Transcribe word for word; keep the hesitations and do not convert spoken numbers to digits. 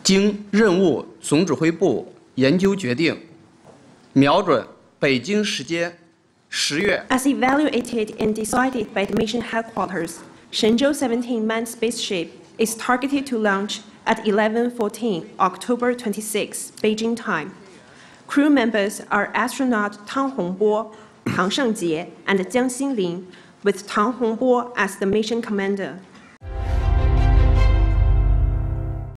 经任务总指挥部研究决定，瞄准北京时间十月。 As evaluated and decided by the mission headquarters, Shenzhou seventeen manned spaceship is targeted to launch at eleven fourteen, October twenty-sixth, Beijing time. Crew members are astronaut Tang Hongbo, Tang Shengjie, and Jiang Xinlin, with Tang Hongbo as the mission commander.